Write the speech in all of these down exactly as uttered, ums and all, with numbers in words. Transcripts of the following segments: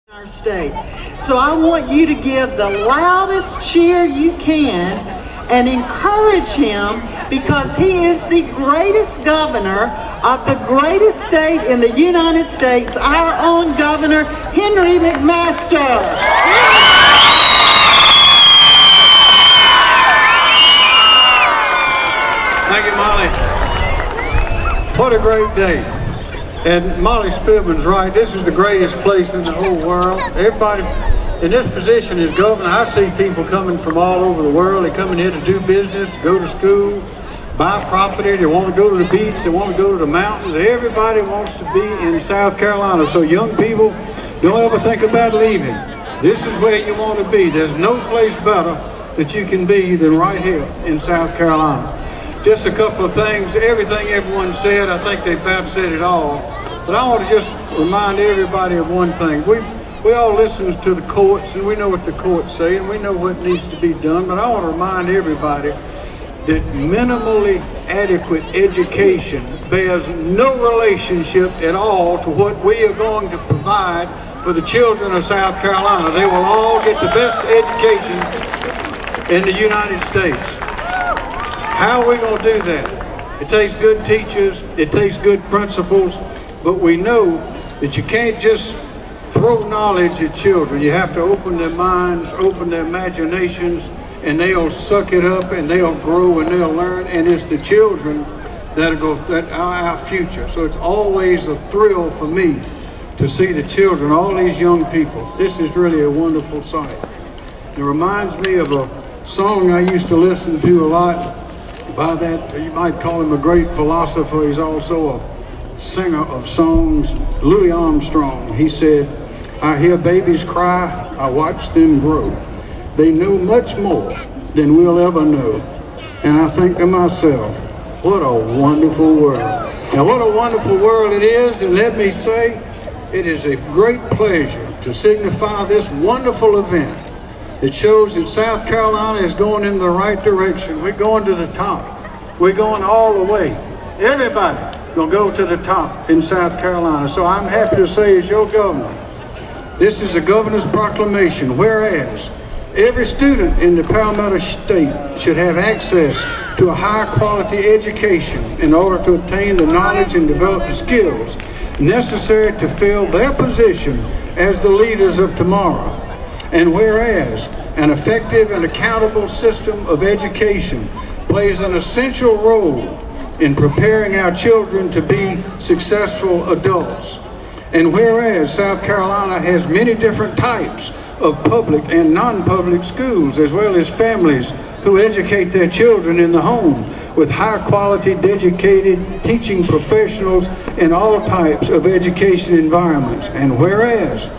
Our state. So I want you to give the loudest cheer you can and encourage him, because he is the greatest governor of the greatest state in the United States, our own Governor Henry McMaster. Thank you, Molly. What a great day. And Molly Spivman's right. This is the greatest place in the whole world. Everybody in this position as governor, I see people coming from all over the world. They're coming here to do business, to go to school, buy property. They want to go to the beach. They want to go to the mountains. Everybody wants to be in South Carolina. So young people, don't ever think about leaving. This is where you want to be. There's no place better that you can be than right here in South Carolina. Just a couple of things. Everything everyone said, I think they about said it all. But I want to just remind everybody of one thing. We we all listen to the courts, and we know what the courts say, and we know what needs to be done. But I want to remind everybody that minimally adequate education bears no relationship at all to what we are going to provide for the children of South Carolina. They will all get the best education in the United States. How are we going to do that? It takes good teachers, it takes good principals, but we know that you can't just throw knowledge at children. You have to open their minds, open their imaginations, and they'll suck it up and they'll grow and they'll learn, and it's the children that are, go, that are our future. So it's always a thrill for me to see the children, all these young people. This is really a wonderful sight. It reminds me of a song I used to listen to a lot by that, you might call him a great philosopher. He's also a singer of songs, Louis Armstrong. He said, "I hear babies cry, I watch them grow. They know much more than we'll ever know. And I think to myself, what a wonderful world." Now what a wonderful world it is, and let me say, it is a great pleasure to signify this wonderful event. It shows that South Carolina is going in the right direction. We're going to the top. We're going all the way. Everybody gonna go to the top in South Carolina. So I'm happy to say, as your governor, this is a governor's proclamation. Whereas every student in the Palmetto State should have access to a high quality education in order to obtain the knowledge and develop the skills necessary to fill their position as the leaders of tomorrow. And whereas an effective and accountable system of education plays an essential role in preparing our children to be successful adults. And whereas South Carolina has many different types of public and non-public schools, as well as families who educate their children in the home with high quality, dedicated teaching professionals in all types of education environments. And whereas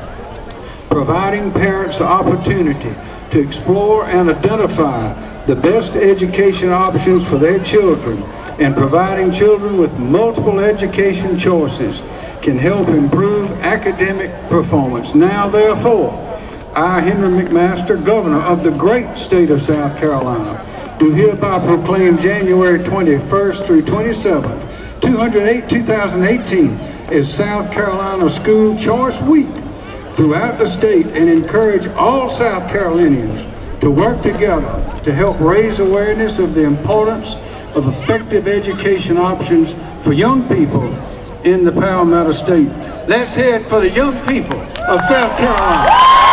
providing parents the opportunity to explore and identify the best education options for their children, and providing children with multiple education choices can help improve academic performance. Now therefore, I, Henry McMaster, Governor of the great state of South Carolina, do hereby proclaim January twenty-first through twenty-seventh, two thousand eighteen as South Carolina School Choice Week throughout the state, and encourage all South Carolinians to work together to help raise awareness of the importance of effective education options for young people in the Palmetto State. Let's hear it for the young people of South Carolina.